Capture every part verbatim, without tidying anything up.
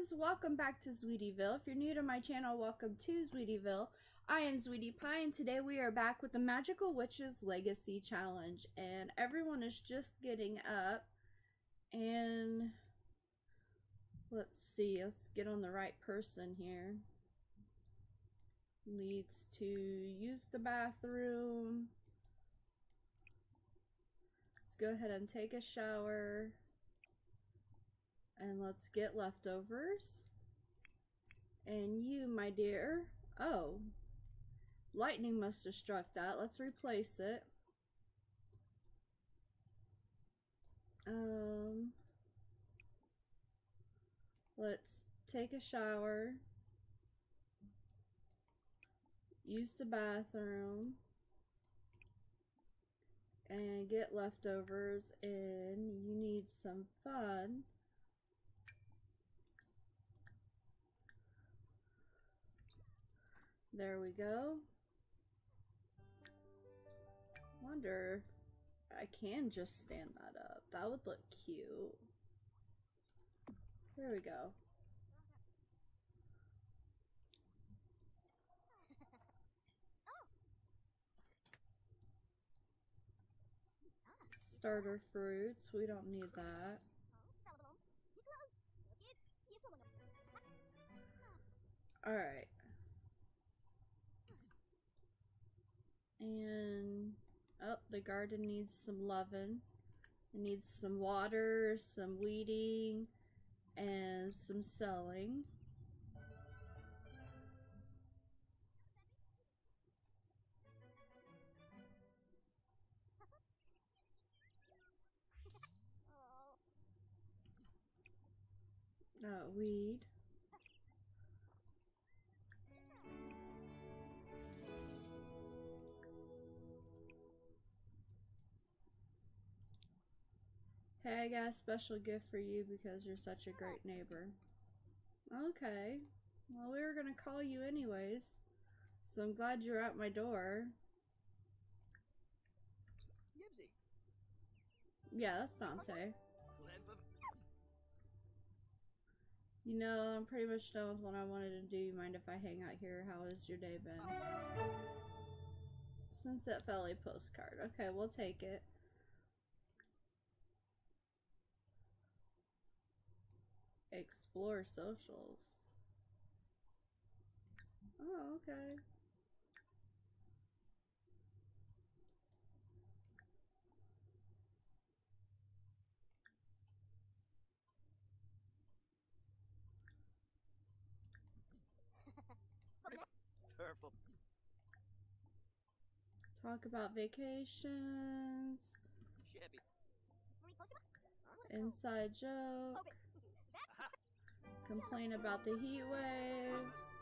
friends, welcome back to Zweetieville. If you're new to my channel, welcome to Zweetieville. I am Zweetie Pie, and today we are back with the Magical Witches Legacy Challenge. And everyone is just getting up. And let's see, let's get on the right person here. Needs to use the bathroom. Let's go ahead and take a shower. And let's get leftovers. And you, my dear. Oh. Lightning must have struck that. Let's replace it. Um. Let's take a shower. Use the bathroom. And get leftovers. And you need some fun. There we go. Wonder if I can just stand that up. That would look cute. There we go. Starter fruits. We don't need that. Alright. And oh, the garden needs some loving. It needs some water, some weeding, and some selling. Uh, weed. Hey, I got a special gift for you because you're such a great neighbor. Okay. Well, we were gonna call you anyways. So I'm glad you're at my door. Yeah, that's Dante. You know, I'm pretty much done with what I wanted to do. You mind if I hang out here? How has your day been? Sunset Valley postcard. Okay, we'll take it. Explore socials. Oh, okay. Talk about vacations. Inside joke. Complain about the heat wave.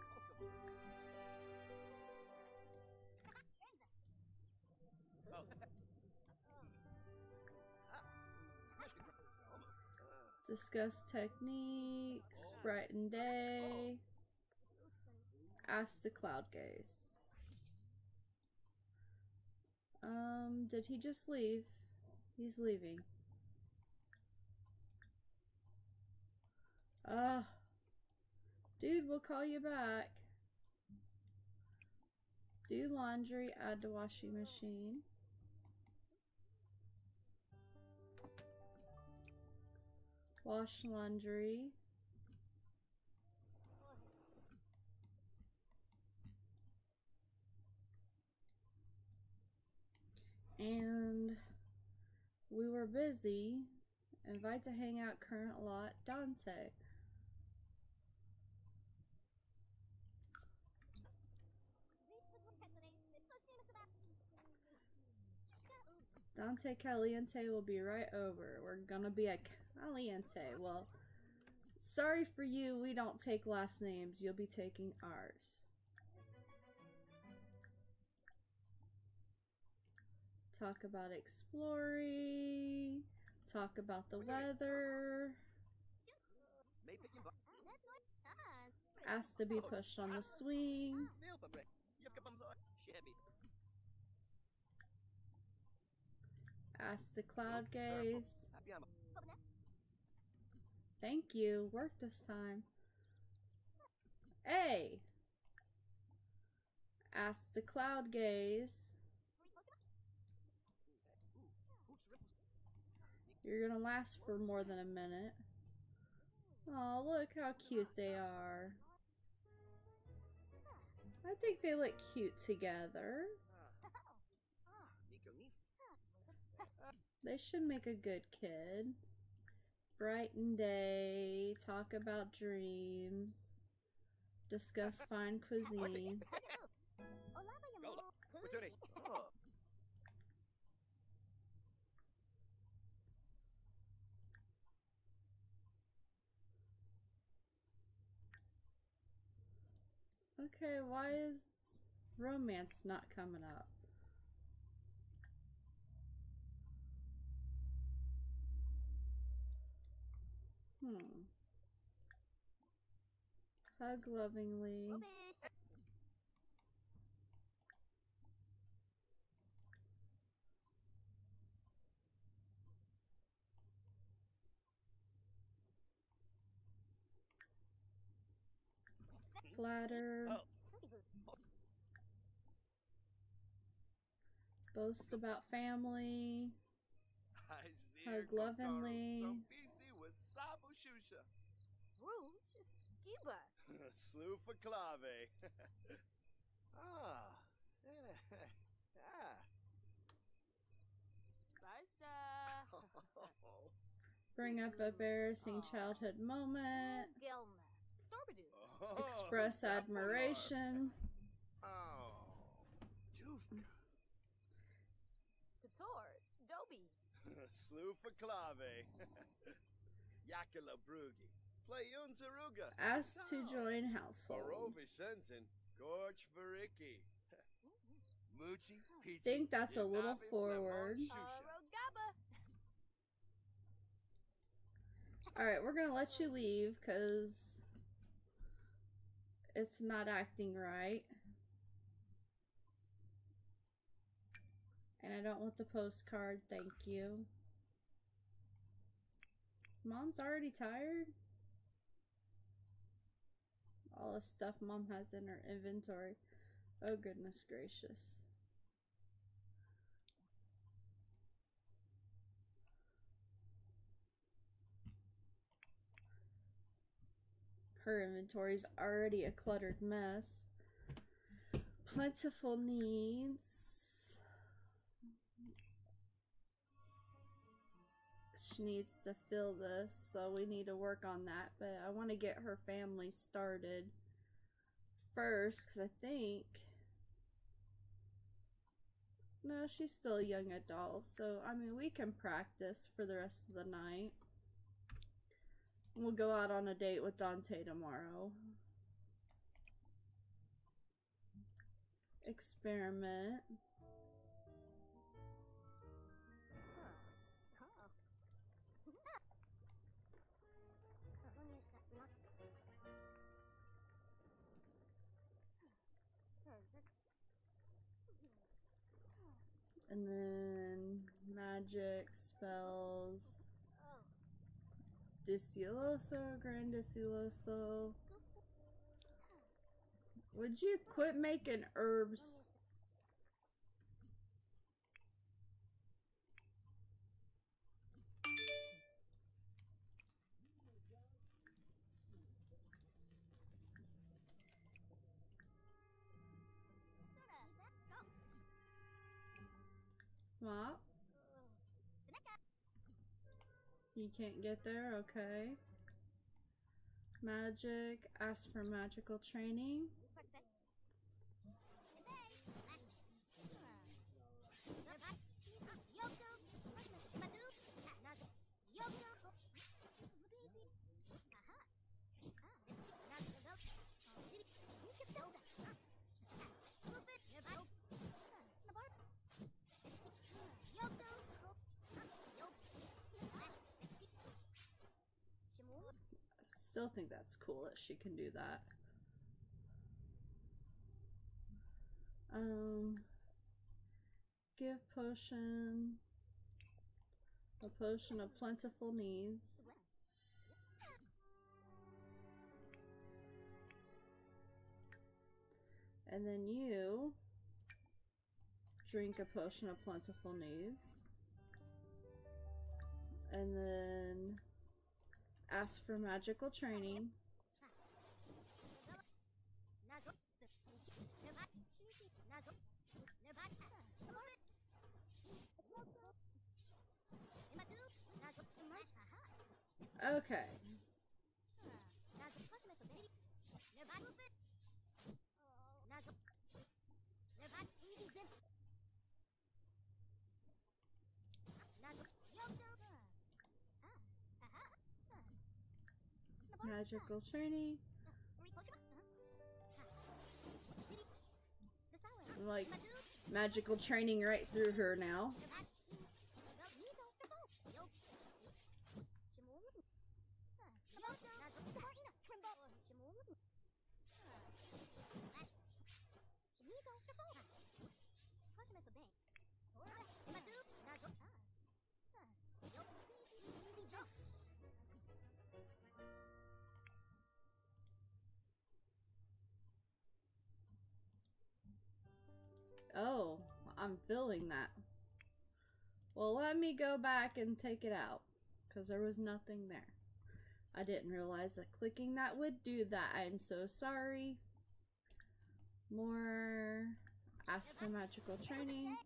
Discuss techniques. Brighten day. Ask the cloud gaze. Um, did he just leave? He's leaving. Ah. Uh, dude, we'll call you back. Do laundry, add to washing machine. Wash laundry. And we were busy. Invite to hang out current lot, Dante. Dante Caliente will be right over. We're gonna be at Caliente. Well, sorry for you, we don't take last names. You'll be taking ours. Talk about exploring. Talk about the weather. Ask to be pushed on the swing. Ask the cloud gaze. Thank you. Work this time. A. Ask the cloud gaze. You're gonna last for more than a minute. Oh, look how cute they are. I think they look cute together. They should make a good kid. Brighten day, talk about dreams, discuss fine cuisine. Okay, why is romance not coming up? Hmm. Hug lovingly. Flatter. Boast about family. Hug lovingly. Slew for clave. Ah. Ah. Bring up embarrassing childhood moment. Oh, Express admiration. Oh. Jufka. Slew for clave. Yakula Brugi. Play Unzaruga. Asked to join household. Arovi Sensen. Gorge Variki. Muchi. Peachy. Think that's a little Yinabi, forward. Lemon, Shusha. Alright, we're gonna let you leave because it's not acting right. And I don't want the postcard, thank you. Mom's already tired? All the stuff Mom has in her inventory. Oh goodness gracious. Her inventory's already a cluttered mess. Plentiful needs. She needs to fill this, so we need to work on that. But I want to get her family started first, because I think... No, she's still a young adult, so I mean, we can practice for the rest of the night. We'll go out on a date with Dante tomorrow. Experiment. And then magic spells. Disiloso, Grandisiloso. Would you quit making herbs? What? You can't get there? Okay. Magic. Ask for magical training. Still think that's cool that she can do that. Um, give potion. A potion of plentiful needs. And then you drink a potion of plentiful needs. And then ask for magical training. Okay. Magical training. Like, magical training right through her now. Oh, I'm feeling that. Well, let me go back and take it out, because there was nothing there. I didn't realize that clicking that would do that. I'm so sorry. More. Ask for magical training.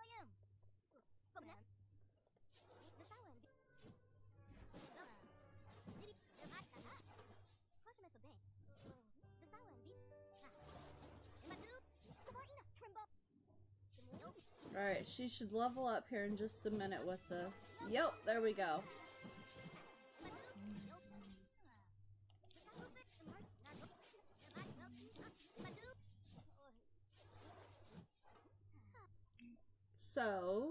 Alright, she should level up here in just a minute with this. Yep, there we go. So,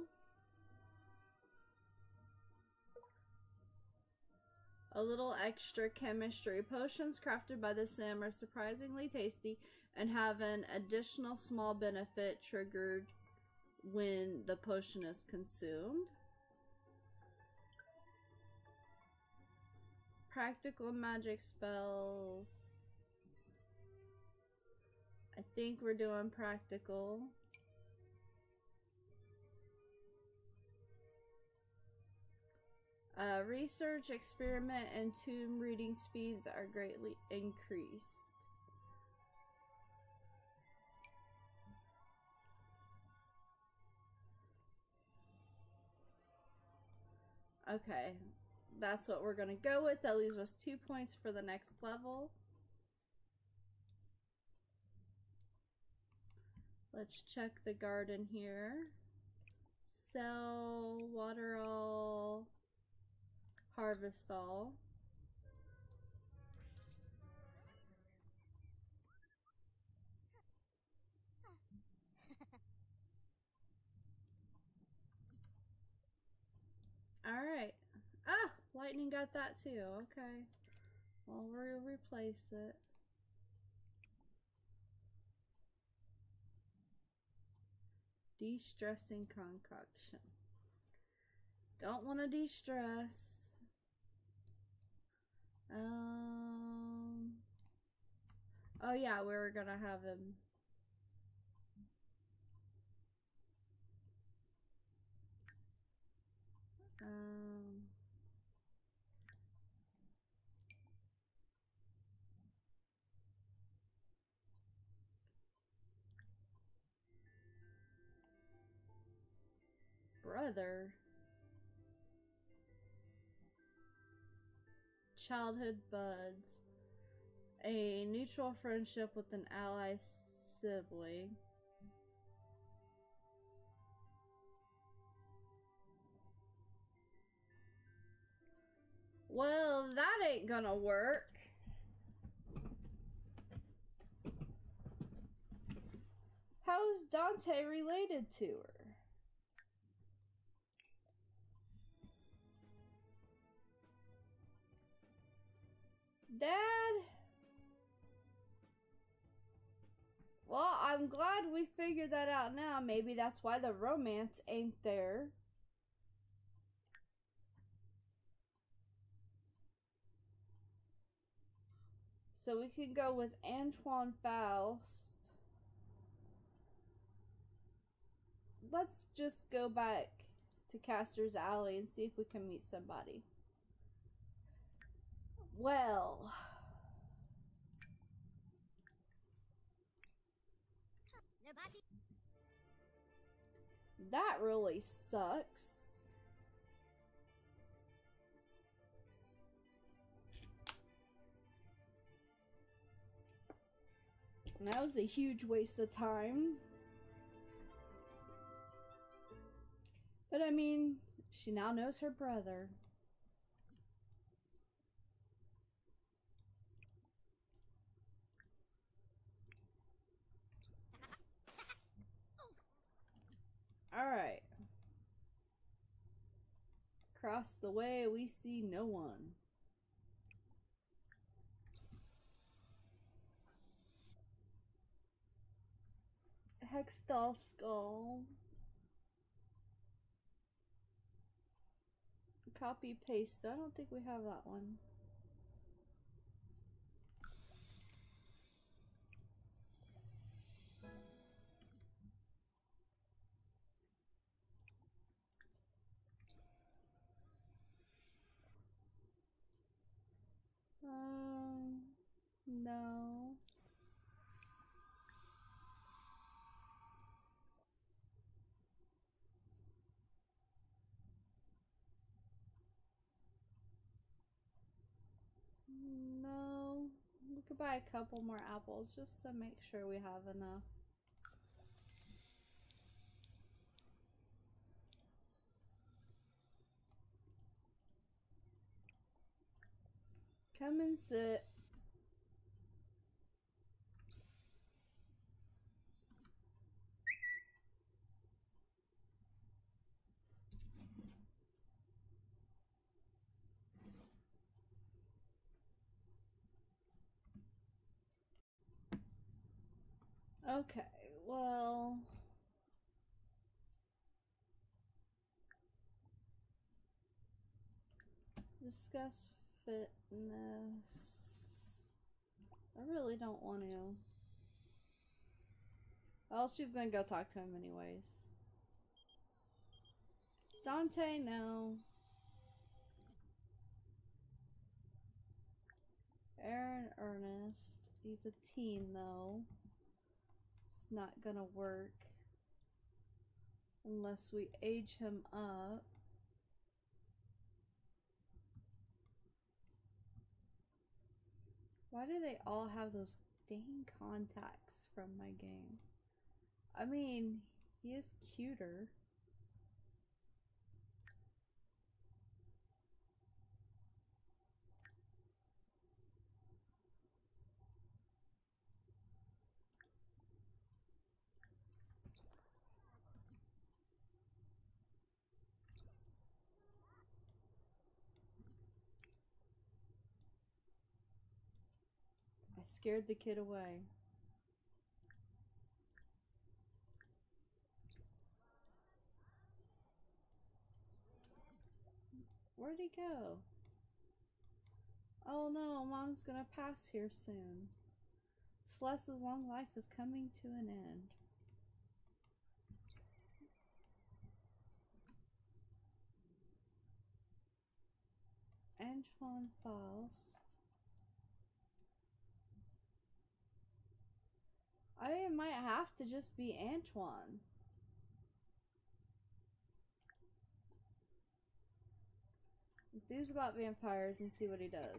a little extra chemistry. Potions crafted by the Sim are surprisingly tasty and have an additional small benefit triggered when the potion is consumed. Practical magic spells. I think we're doing practical. Uh, research, experiment, and tomb reading speeds are greatly increased. Okay, that's what we're gonna go with. That leaves us two points for the next level. Let's check the garden here. Sell, water all, harvest all. Alright. Ah! Lightning got that too. Okay. Well, we'll replace it. De-stressing concoction. Don't want to de-stress. Um. Oh yeah, we were gonna have him. Um. Brother. Childhood buds. A neutral friendship with an ally sibling. Well, that ain't gonna work. How is Dante related to her? Dad? Well, I'm glad we figured that out now. Maybe that's why the romance ain't there. So we can go with Antoine Faust. let's just go back to Caster's Alley and see if we can meet somebody. Well, that really sucks. That was a huge waste of time. But I mean, she now knows her brother. Alright. Across the way, we see no one. Hextall Skull. Copy paste. I don't think we have that one. Um, no. No. We could buy a couple more apples just to make sure we have enough. Come and sit. Okay, well... Discuss fitness. I really don't want to. Well, she's gonna go talk to him anyways. Dante, no. Aaron Ernest. He's a teen though. It's not gonna work. Unless we age him up. Why do they all have those dang contacts from my game? I mean, he is cuter. I scared the kid away. Where'd he go? Oh no, Mom's gonna pass here soon. Celeste's long life is coming to an end. Antoine Faust. I mean, it might have to just be Antoine. Enthuse about vampires and see what he does.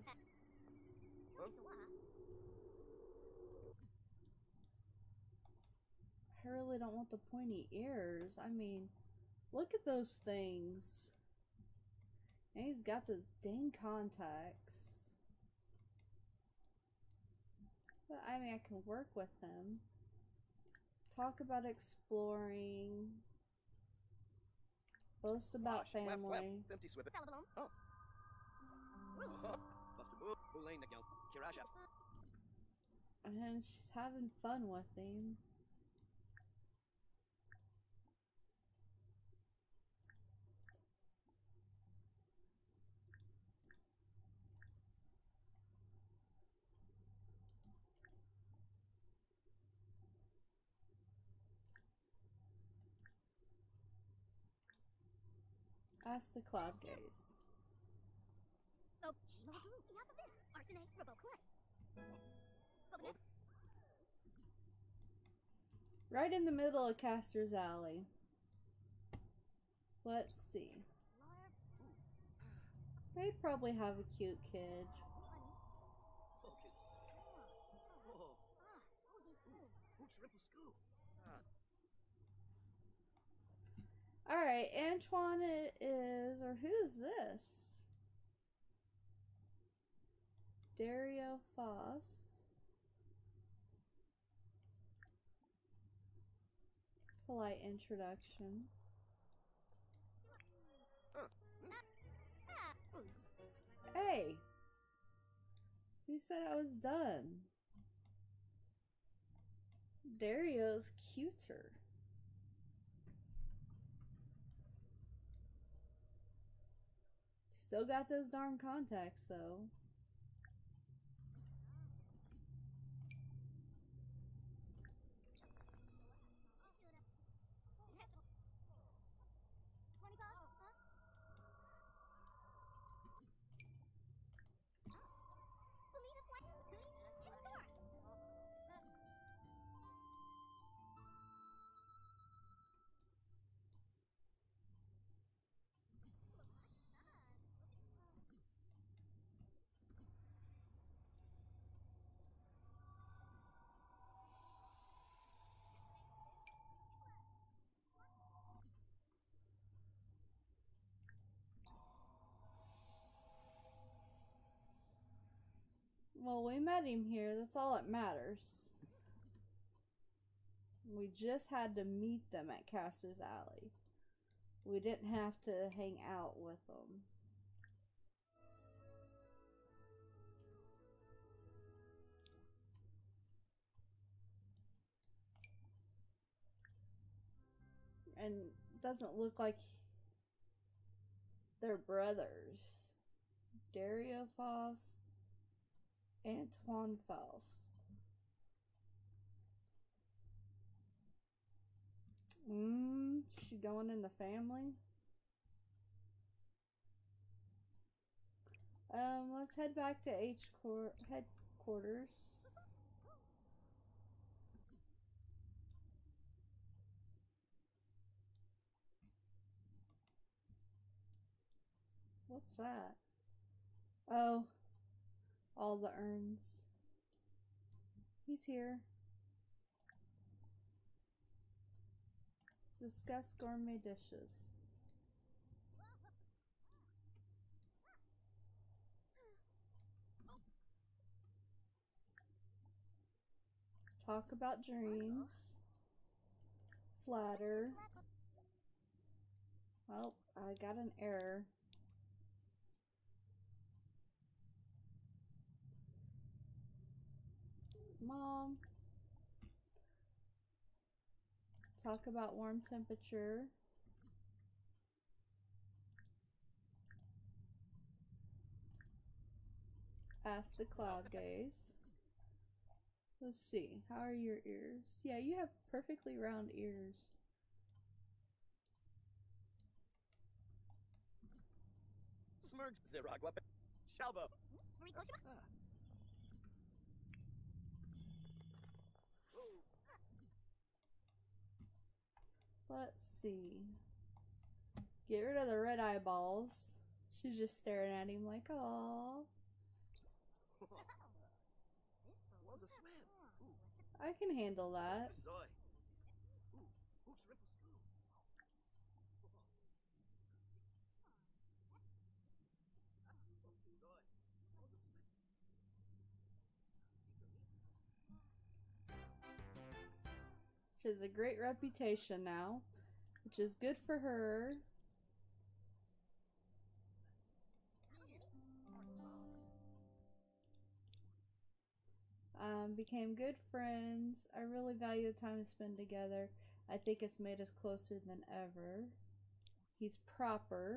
I really don't want the pointy ears. I mean, look at those things. And he's got the dang contacts. But I mean, I can work with him. Talk about exploring. Boast about family. Oh. And she's having fun with him. Ask the cloud gaze. Right in the middle of Castor's Alley. Let's see. They probably have a cute kid. Alright, Antoine is, or who's this? Dario Faust. Polite introduction. Hey! Who said I was done? Dario's cuter. Still got those darn contacts, though. Well, we met him here. That's all that matters. We just had to meet them at Castor's Alley. We didn't have to hang out with them. And it doesn't look like they're brothers. Dario Faust, Antoine Faust. Mmm, she going in the family? Um, let's head back to H Cor headquarters. What's that? Oh, all the urns. He's here. Discuss gourmet dishes. Talk about dreams. Flatter. Oh, I got an error. Mom. Talk about warm temperature. Ask the cloud gaze. Let's see. How are your ears? Yeah, you have perfectly round ears. Smirk Ziragwa Shalbo. Let's see. Get rid of the red eyeballs. She's just staring at him like, aww. I can handle that. She has a great reputation now, which is good for her. Um, became good friends. I really value the time we spend together. I think it's made us closer than ever. He's proper.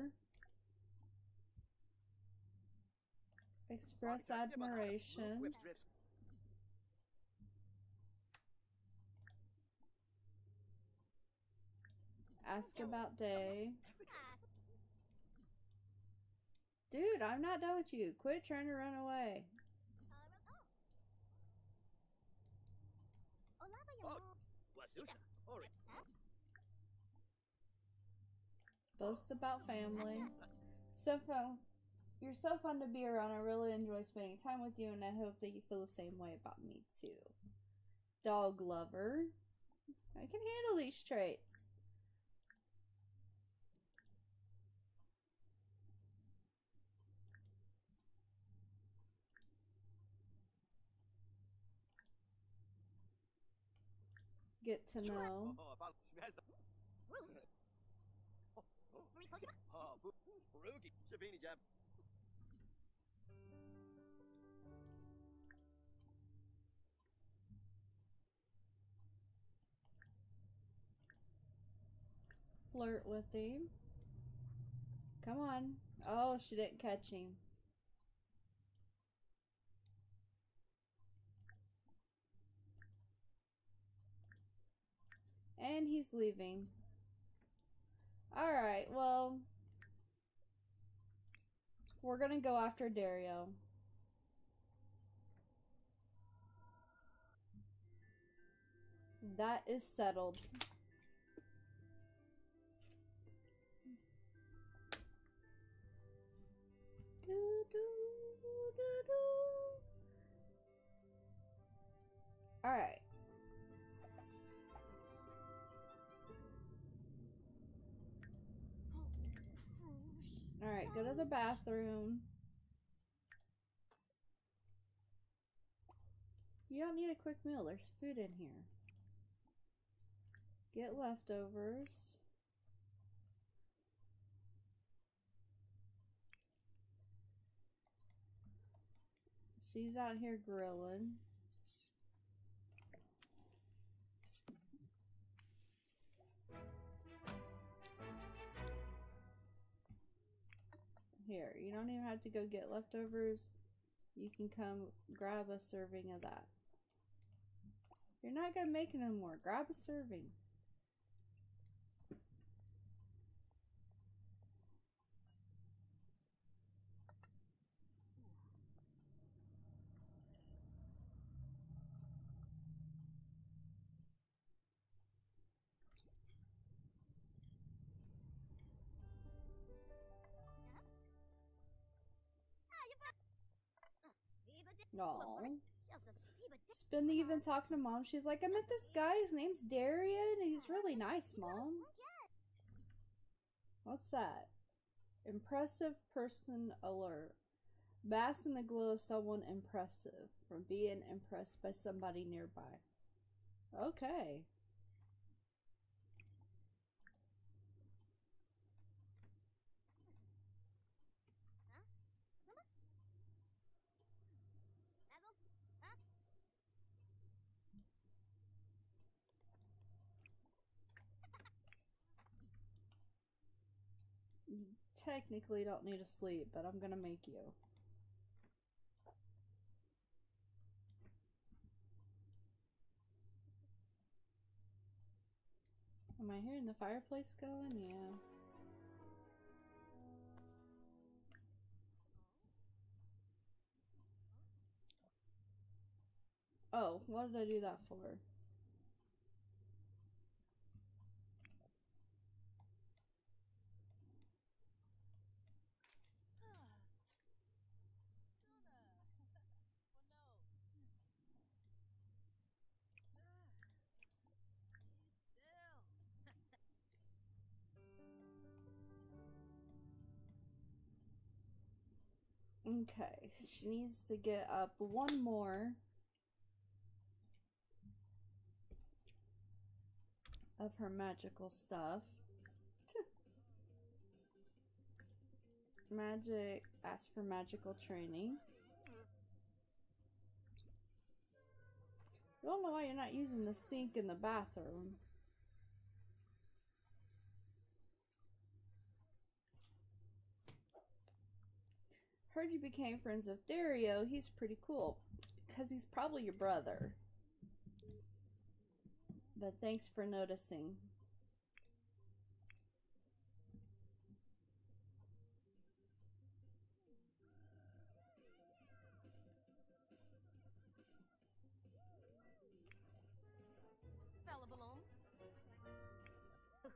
Express admiration. Ask about day. Dude, I'm not done with you. Quit trying to run away. Oh, Wasusa. Ori. Boast about family. So fun. You're so fun to be around. I really enjoy spending time with you, and I hope that you feel the same way about me too. Dog lover. I can handle these traits. Get to know. Oh, about Shmeza. Oh, Rugi. Shabini Jab. Flirt with him. Come on. Oh, she didn't catch him. And he's leaving. Alright, well, we're gonna go after Dario. That is settled. Do, do, do, do. Alright. Alright, go to the bathroom. You don't need a quick meal. There's food in here. Get leftovers. She's out here grilling. Here, you don't even have to go get leftovers. You can come grab a serving of that. You're not gonna make it no more. Grab a serving. Aww. Spend the evening talking to Mom. She's like, I met this guy. His name's Darian. He's really nice, Mom. What's that? Impressive person alert. Bask in the glow of someone impressive. From being impressed by somebody nearby. Okay. You technically don't need to sleep, but I'm gonna make you. Am I hearing the fireplace going? Yeah. Oh, what did I do that for? Okay, she needs to get up one more of her magical stuff. Magic, ask for magical training. I don't know why you're not using the sink in the bathroom. Heard you became friends with Dario. He's pretty cool. Because he's probably your brother. But thanks for noticing.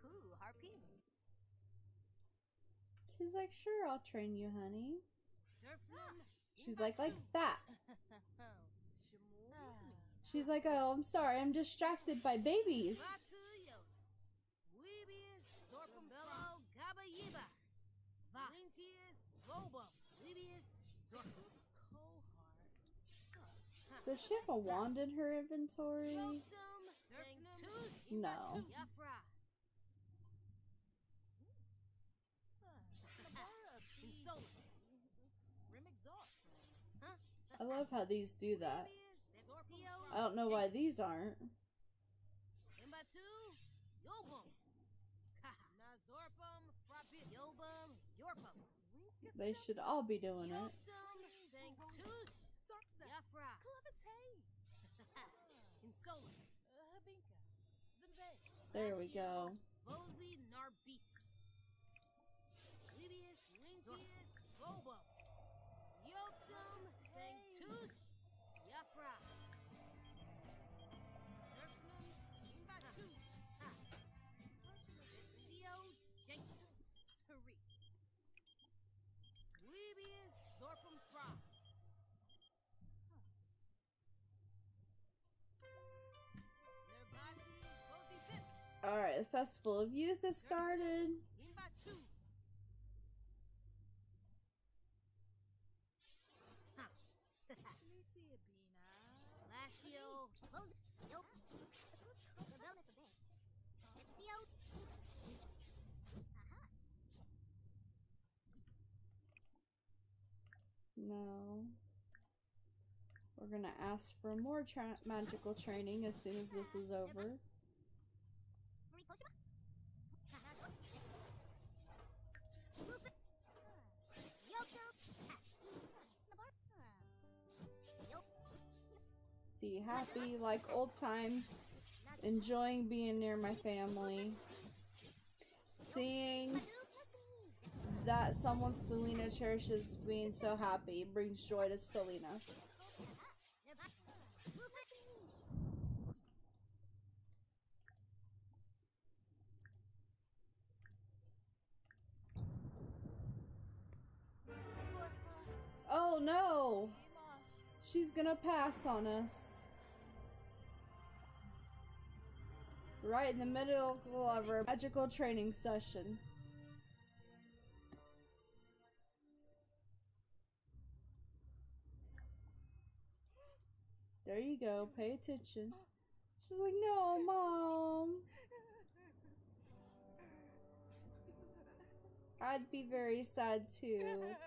Ooh, harpy. She's like, sure, I'll train you, honey. Surfnum. She's like, like that. Shamu. She's like, oh, I'm sorry, I'm distracted by babies. Vatuyo. Weebius. Zorpambello. Gaba Yiba. Valintius. Robo. Weebius. Zorpus. Cohart. Does she have a wand in her inventory? Yosum. Sanctus. No. Yafra. Insolent. Rimexhaust. Huh? I love how these do that. I don't know why these aren't. Imbatu, Yobum. Nazorpum, Frapit, Yobum, Yorpum. They should all be doing it. Yopsum, Sanctus, Yafra. Insolent. There we go. Bozy, Narbis. Libius, Lincius, Robo. Yopsum, Sanctus, Yafra. Nerfnum, Imbatu. Sio, Jenkins, Tariq. Libius, Zorpum, Fra. Nerbasi, Bozy, Bip. Alright, the Festival of Youth has started. Imbatu. Lashio. Nope. No. We're gonna ask for more tra magical training as soon as this is over. See, happy like old times, enjoying being near my family. Seeing that someone Selena cherishes being so happy brings joy to Stelina. Oh no! She's gonna pass on us. Right in the middle of our magical training session. There you go, pay attention. She's like, no, Mom. I'd be very sad too.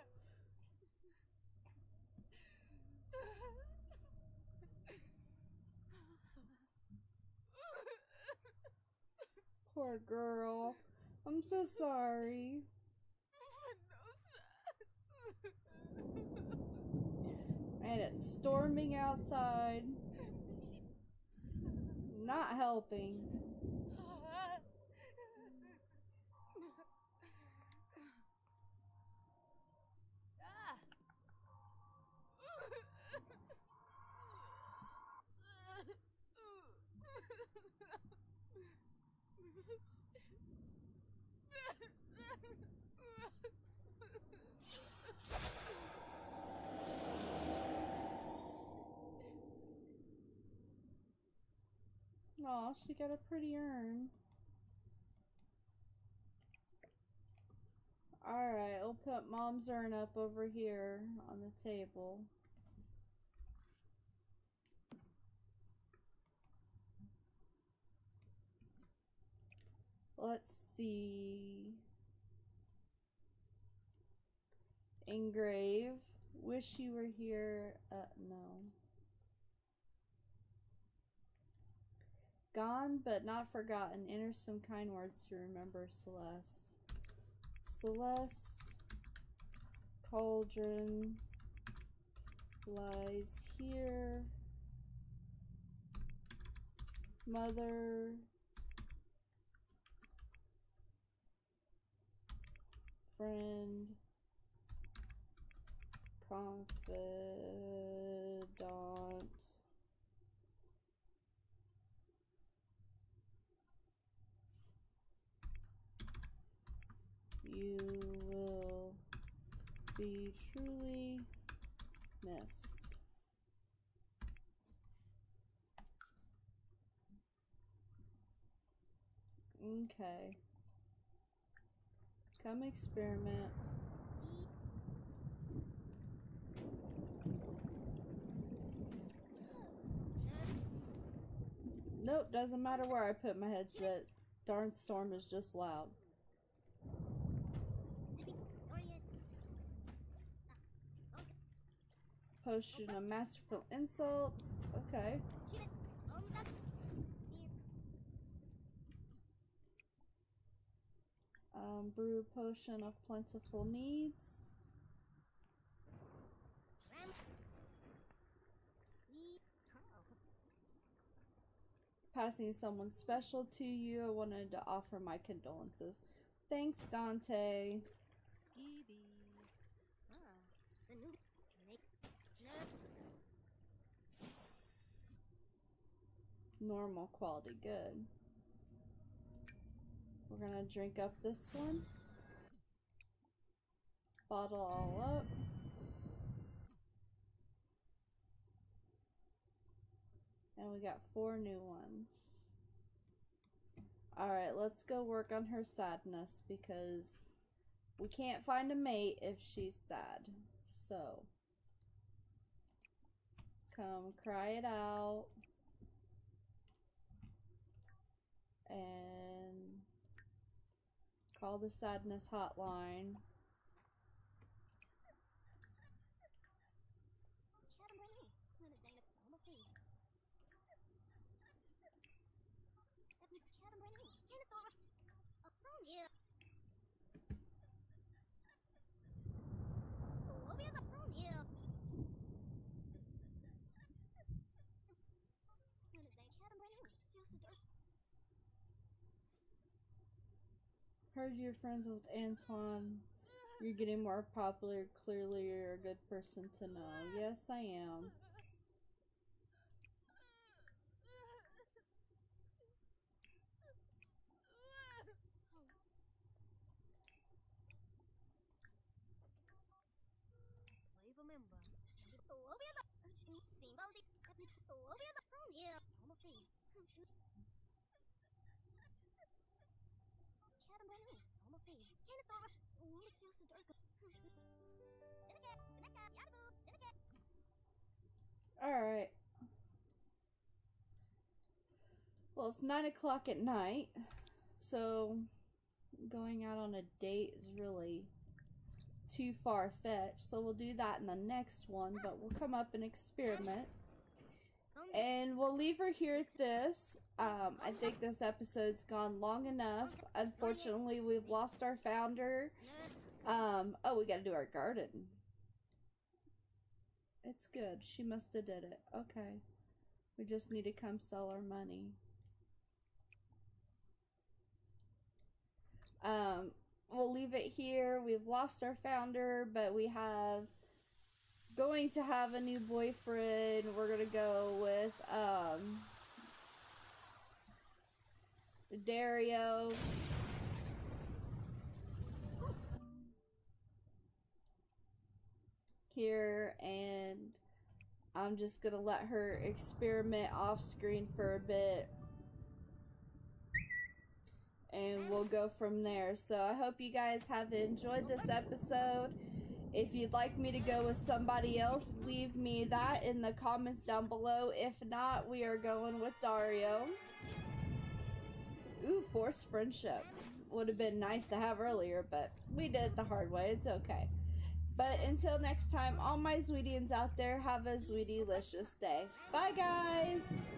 Poor girl. I'm so sorry. And it's storming outside. Not helping. Aw, she got a pretty urn. Alright, we'll put Mom's urn up over here on the table. Let's see. Engrave. Wish you were here. Uh, no. Gone but not forgotten. Enter some kind words to remember Celeste. Celeste Cauldron lies here. Mother friend confidant You will be truly missed. Okay. Come experiment. Nope, doesn't matter where I put my headset. Darn storm is just loud. Potion of masterful insults. Okay. Um, brew potion of plentiful needs. Passing someone special to you, I wanted to offer my condolences. Thanks, Dante. Normal quality, good. We're gonna drink up this one. Bottle all up. And we got four new ones. Alright, let's go work on her sadness because we can't find a mate if she's sad. So, come cry it out. And call the sadness hotline. Heard you're friends with Antoine. You're getting more popular. Clearly you're a good person to know. Yes, I am. Alright. Well, it's nine o'clock at night, so going out on a date is really too far-fetched, so we'll do that in the next one, but we'll come up and experiment. And we'll leave her here at this. Um, I think this episode's gone long enough. Unfortunately, we've lost our founder. Um, oh, we gotta do our garden. It's good. She must have did it. Okay. We just need to come sell our money. Um, we'll leave it here. We've lost our founder, but we have going to have a new boyfriend. We're gonna go with um Dario. Here, and I'm just gonna let her experiment off screen for a bit, and we'll go from there. So I hope you guys have enjoyed this episode. If you'd like me to go with somebody else, leave me that in the comments down below. If not, we are going with Dario. Ooh, forced friendship. Would have been nice to have earlier, but we did it the hard way. It's okay. But until next time, all my Zweetians out there, have a Zweety-licious day. Bye, guys!